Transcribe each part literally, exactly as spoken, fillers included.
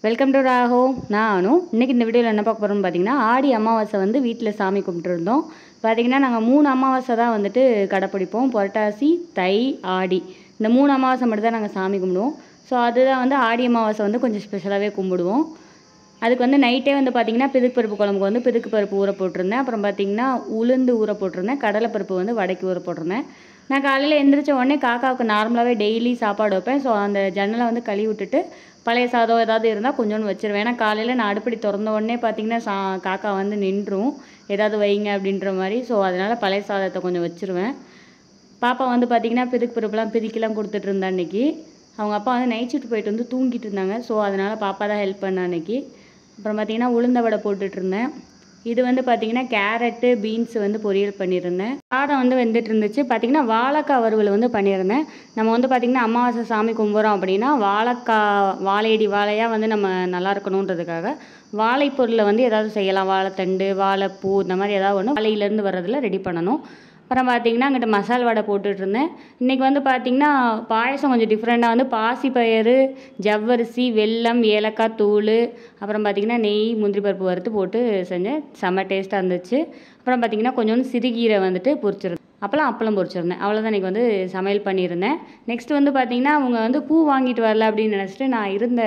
Welcome to ராஹோ. நானும் இன்றைக்கி இந்த வீடியோவில் என்ன பார்க்க போகிறோம்னு பார்த்தீங்கன்னா, ஆடி அமாவாசை வந்து வீட்டில் சாமி கும்பிட்டுருந்தோம். பார்த்திங்கன்னா நாங்கள் மூணு அமாவாசை தான் வந்துட்டு கடைப்பிடிப்போம். புரட்டாசி, தை, ஆடி இந்த மூணு அமாவாசை மட்டும் தான் நாங்கள் சாமி கும்பிடுவோம். ஸோ அதுதான் வந்து ஆடி அமாவாசை வந்து கொஞ்சம் ஸ்பெஷலாகவே கும்பிடுவோம். அதுக்கு வந்து நைட்டே வந்து பார்த்திங்கன்னா பிதுக்கு பருப்பு குழம்புக்கு வந்து பிதுக்கு பருப்பு ஊற போட்டிருந்தேன். அப்புறம் பார்த்திங்கன்னா உளுந்து ஊற போட்டிருந்தேன். கடலைப்பருப்பு வந்து வடைக்கு ஊற போட்டிருந்தேன். நான் காலையில் எழுந்திரிச்ச உடனே காக்காவுக்கு நார்மலாகவே டெய்லி சாப்பாடு வைப்பேன். ஸோ அந்த ஜன்னலை வந்து கழுவி விட்டுட்டு பழைய சாதம் ஏதாவது இருந்தால் கொஞ்சோண்டு வச்சிருவேன். ஏன்னா காலையில் நான் அடுப்படி திறந்த உடனே பார்த்திங்கன்னா சா காக்கா வந்து நின்றும் ஏதாவது வைங்க அப்படின்ற மாதிரி. ஸோ அதனால் பழைய சாதத்தை கொஞ்சம் வச்சுருவேன். பாப்பா வந்து பார்த்திங்கன்னா பிதுக்கு பருப்புலாம் பிதிக்கெலாம் கொடுத்துட்டு இருந்தா அன்றைக்கி. அவங்க அப்பா வந்து நைட் ஷிஃப்ட் போயிட்டு வந்து தூங்கிட்டு இருந்தாங்க. ஸோ அதனால் பாப்பா தான் ஹெல்ப் பண்ண அன்றைக்கி. அப்புறம் பார்த்திங்கன்னா உளுந்த வடை போட்டுட்ருந்தேன். இது வந்து பார்த்திங்கன்னா கேரட்டு பீன்ஸ் வந்து பொரியல் பண்ணியிருந்தேன். சாதம் வந்து வெந்துட்டு இருந்துச்சு. பார்த்திங்கன்னா வாழைக்காய் வறுவல் வந்து பண்ணியிருந்தேன். நம்ம வந்து பார்த்திங்கன்னா அமாவாசை சாமி கும்பிட்றோம் அப்படின்னா வாழைக்காய் வாழையடி வாழையாக வந்து நம்ம நல்லா இருக்கணுன்றதுக்காக வாழைப்பொருளை வந்து ஏதாவது செய்யலாம். வாழைத்தண்டு, வாழைப்பூ இந்த மாதிரி ஏதாவது ஒன்று வாழையிலேருந்து வர்றதில் ரெடி பண்ணணும். அப்புறம் பார்த்திங்கன்னா அங்கிட்ட மசால் வடை போட்டுட்ருந்தேன். இன்றைக்கி வந்து பார்த்திங்கன்னா பாயசம் கொஞ்சம் டிஃப்ரெண்ட்டாக வந்து பாசிப்பயிறு, ஜவ்வரிசி, வெல்லம், ஏலக்காய் தூள், அப்புறம் பார்த்திங்கன்னா நெய், முந்திரி பருப்பு வறுத்து போட்டு செஞ்சேன். செம்ம டேஸ்ட்டாக இருந்துச்சு. அப்புறம் பார்த்திங்கன்னா கொஞ்சோண்டு சிறுகீரை வந்துட்டு பொரிச்சிருந்தேன். அப்போலாம் அப்பளம் பொரிச்சிருந்தேன். அவ்வளோதான் இன்றைக்கி வந்து சமையல் பண்ணியிருந்தேன். நெக்ஸ்ட் வந்து பார்த்திங்கன்னா அவங்க வந்து பூ வாங்கிட்டு வரல அப்படின்னு நினச்சிட்டு நான் இருந்த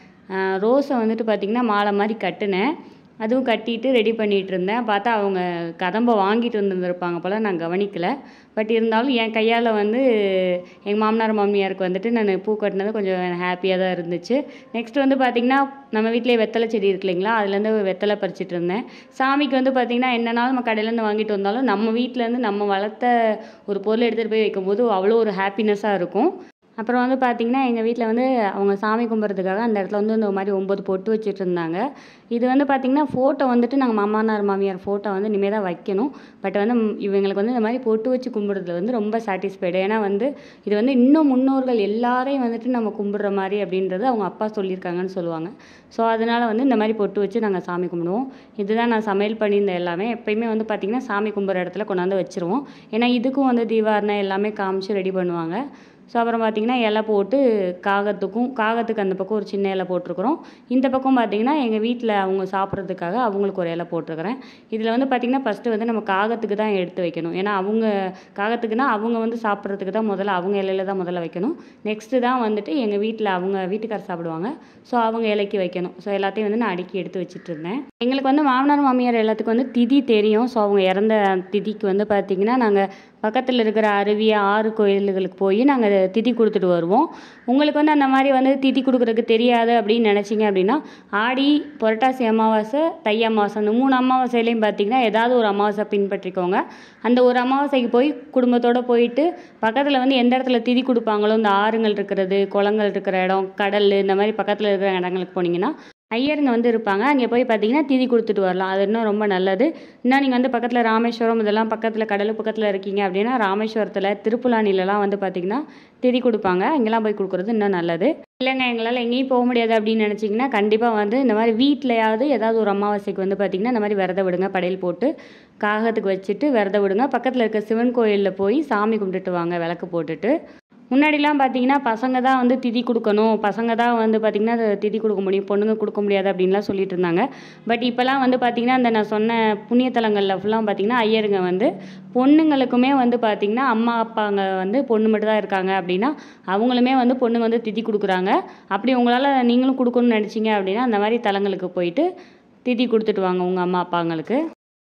ரோஸை வந்துட்டு பார்த்திங்கன்னா மாலை மாதிரி கட்டினேன். அதுவும் கட்டிட்டு ரெடி பண்ணிகிட்டு இருந்தேன். பார்த்தா அவங்க கதம்பை வாங்கிட்டு வந்துருந்துருப்பாங்க போல், நான் கவனிக்கலை. பட் இருந்தாலும் என் கையால் வந்து எங்கள் மாமனார் மாமியாருக்கு வந்துட்டு நான் பூ கட்டினது கொஞ்சம் ஹாப்பியாக தான் இருந்துச்சு. நெக்ஸ்ட் வந்து பார்த்திங்கன்னா நம்ம வீட்டிலே வெத்தலை செடி இருக்கு இல்லைங்களா, அதுலேருந்து வெத்தலை பறிச்சிட்டு இருந்தேன். சாமிக்கு வந்து பார்த்திங்கன்னா என்னன்னாலும் நம்ம கடையிலேருந்து வாங்கிட்டு வந்தாலும் நம்ம வீட்டிலேருந்து நம்ம வளர்த்த ஒரு பொருளை எடுத்துகிட்டு போய் வைக்கும்போது அவ்வளோ ஒரு ஹாப்பினஸ்ஸாக இருக்கும். அப்புறம் வந்து பார்த்திங்கன்னா எங்கள் வீட்டில் வந்து அவங்க சாமி கும்பிட்றதுக்காக அந்த இடத்துல வந்து இந்த மாதிரி ஒம்பது பொட்டு வச்சுட்டு இருந்தாங்க. இது வந்து பார்த்திங்கன்னா ஃபோட்டோ வந்துட்டு நாங்கள் மாமனார் மாமியார் ஃபோட்டோ வந்து இனிமேல் தான் வைக்கணும். பட் வந்து இவங்களுக்கு வந்து இந்த மாதிரி பொட்டு வச்சு கும்பிட்றதுல வந்து ரொம்ப சாட்டிஸ்ஃபைடு. ஏன்னா வந்து இது வந்து இன்னும் முன்னோர்கள் எல்லாரையும் வந்துட்டு நம்ம கும்பிட்ற மாதிரி அப்படின்றது அவங்க அப்பா சொல்லியிருக்காங்கன்னு சொல்லுவாங்க. ஸோ அதனால் வந்து இந்த மாதிரி பொட்டு வச்சு நாங்கள் சாமி கும்பிடுவோம். இதுதான் நான் சமையல் பண்ணியிருந்த எல்லாமே. எப்போயுமே வந்து பார்த்திங்கன்னா சாமி கும்பிட்ற இடத்துல கொண்டாந்து வச்சுருவோம். ஏன்னா இதுக்கும் வந்து தீவாரணை எல்லாமே காமிச்சு ரெடி பண்ணுவாங்க. ஸோ அப்புறம் பார்த்திங்கன்னா இலை போட்டு காகத்துக்கும் காகத்துக்கு அந்த பக்கம் ஒரு சின்ன இலை போட்டிருக்கிறோம். இந்த பக்கம் பார்த்திங்கன்னா எங்கள் வீட்டில் அவங்க சாப்பிட்றதுக்காக அவங்களுக்கு ஒரு இலை போட்டிருக்கிறேன். இதில் வந்து பார்த்திங்கன்னா ஃபஸ்ட்டு வந்து நம்ம காகத்துக்கு தான் எடுத்து வைக்கணும். ஏன்னா அவங்க காகத்துக்குன்னா அவங்க வந்து சாப்பிட்றதுக்கு தான் முதல்ல அவங்க இலையில தான் முதல்ல வைக்கணும். நெக்ஸ்ட்டு தான் வந்துட்டு எங்கள் வீட்டில் அவங்க வீட்டுக்காரர் சாப்பிடுவாங்க. ஸோ அவங்க இலைக்கு வைக்கணும். ஸோ எல்லாத்தையும் வந்து நான் அடுக்கி எடுத்து வச்சுட்டு இருந்தேன். எங்களுக்கு வந்து மாமனார் மாமியார் எல்லாத்துக்கும் வந்து திதி தெரியும். ஸோ அவங்க இறந்த திதிக்கு வந்து பார்த்திங்கன்னா நாங்கள் பக்கத்தில் இருக்கிற அருவி, ஆறு கோயில்களுக்கு போய் நாங்கள் திதி கொடுத்துட்டு வருவோம். உங்களுக்கு வந்து அந்த மாதிரி வந்து திதி கொடுக்குறதுக்கு தெரியாது அப்படின்னு நினச்சிங்க அப்படின்னா ஆடி, புரட்டாசி அமாவாசை, தை அமாவாசை அந்த மூணு அமாவாசையிலையும் பார்த்திங்கன்னா ஏதாவது ஒரு அமாவாசை பின்பற்றிக்கோங்க. அந்த ஒரு அமாவாசைக்கு போய் குடும்பத்தோடு போயிட்டு பக்கத்தில் வந்து எந்த இடத்துல திதி கொடுப்பாங்களோ இந்த ஆறுங்கள் இருக்கிறது, குளங்கள் இருக்கிற இடம், கடல் இந்த மாதிரி பக்கத்தில் இருக்கிற இடங்களுக்கு போனீங்கன்னா ஐயருங்க வந்து இருப்பாங்க. அங்கே போய் பார்த்தீங்கன்னா திதி கொடுத்துட்டு வரலாம். அது இன்னும் ரொம்ப நல்லது. இன்னும் நீங்கள் வந்து பக்கத்தில் ராமேஸ்வரம் இதெல்லாம் பக்கத்தில் கடல் பக்கத்தில் இருக்கீங்க அப்படின்னா ராமேஸ்வரத்தில், திருப்புலானிலலாம் வந்து பார்த்திங்கன்னா திதி கொடுப்பாங்க. இங்கெல்லாம் போய் கொடுக்குறது இன்னும் நல்லது. இல்லைங்க எங்களால் எங்கேயும் போக முடியாது அப்படின்னு நினச்சிங்கன்னா கண்டிப்பாக வந்து இந்த மாதிரி வீட்டிலையாவது ஏதாவது ஒரு அமாவாசைக்கு வந்து பார்த்திங்கன்னா இந்த மாதிரி விரத விடுங்க. படையல் போட்டு காகத்துக்கு வச்சுட்டு விரத விடுங்க. பக்கத்தில் இருக்க சிவன் கோயிலில் போய் சாமி கும்பிட்டுட்டு வாங்க விளக்கு போட்டுட்டு. முன்னாடிலாம் பார்த்திங்கன்னா பசங்க தான் வந்து திதி கொடுக்கணும், பசங்க தான் வந்து பார்த்திங்கன்னா திதி கொடுக்க முடியும், பொண்ணுங்க கொடுக்க முடியாது அப்படின்லாம் சொல்லிட்டு இருந்தாங்க. பட் இப்போலாம் வந்து பார்த்திங்கன்னா அந்த நான் சொன்ன புண்ணியத்தலங்களில் ஃபுல்லாக பார்த்திங்கன்னா ஐயருங்க வந்து பொண்ணுங்களுக்குமே வந்து பார்த்திங்கன்னா அம்மா அப்பாங்க வந்து பொண்ணு மட்டும் தான் இருக்காங்க அப்படின்னா அவங்களுமே வந்து பொண்ணுங்க வந்து திதி கொடுக்குறாங்க. அப்படி உங்களால் நீங்களும் கொடுக்கணும்னு நினச்சிங்க அப்படின்னா அந்த மாதிரி தலங்களுக்கு போயிட்டு திதி கொடுத்துட்டு வாங்க உங்கள் அம்மா அப்பாங்களுக்கு.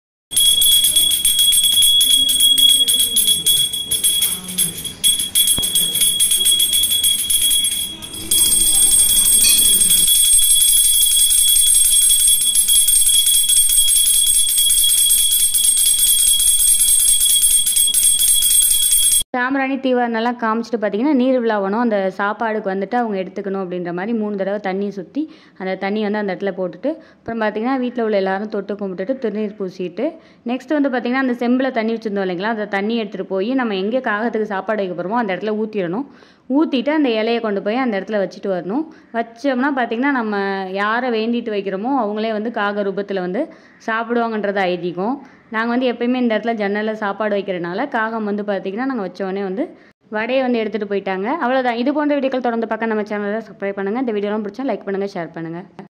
சாம்பிராணி தீவாரணெல்லாம் காமிச்சிட்டு பார்த்திங்கன்னா நீர் விழாவணும். அந்த சாப்பாடுக்கு வந்துட்டு அவங்க எடுத்துக்கணும் அப்படின்ற மாதிரி மூணு தடவை தண்ணி சுற்றி அந்த தண்ணி வந்து அந்த இடத்துல போட்டுட்டு அப்புறம் பார்த்திங்கன்னா வீட்டில் உள்ள எல்லாரும் தொட்டு கும்பிட்டுட்டு திருநீர் பூசிட்டு நெக்ஸ்ட் வந்து பார்த்திங்கன்னா அந்த செம்பில் தண்ணி வச்சுருந்தோம் இல்லைங்களா, அந்த தண்ணி எடுத்துகிட்டு போய் நம்ம எங்கே காகத்துக்கு சாப்பாடு வைக்க போகிறோமோ அந்த இடத்துல ஊற்றிடணும். ஊற்றிட்டு அந்த இலையை கொண்டு போய் அந்த இடத்துல வச்சுட்டு வரணும். வச்சோம்னா பார்த்திங்கன்னா நம்ம யாரை வேண்டிட்டு வைக்கிறோமோ அவங்களே வந்து காக ரூபத்தில் வந்து சாப்பிடுவாங்கன்றது ஐதீகம். நாங்கள் வந்து எப்போயுமே இந்த இடத்துல ஜன்னலில் சாப்பாடு வைக்கிறனால காகம் வந்து பார்த்திங்கன்னா நாங்கள் வச்சோடனே வந்து வடையை வந்து எடுத்துகிட்டு போயிட்டாங்க. அவ்வளோதான். இது போன்ற வீடியோக்கள் தொடர்ந்து பார்க்க நம்ம சேனலை சப்ஸ்கிரைப் பண்ணுங்கள். இந்த வீடியோலாம் பிடிச்சா லைக் பண்ணுங்கள், ஷேர் பண்ணுங்கள்.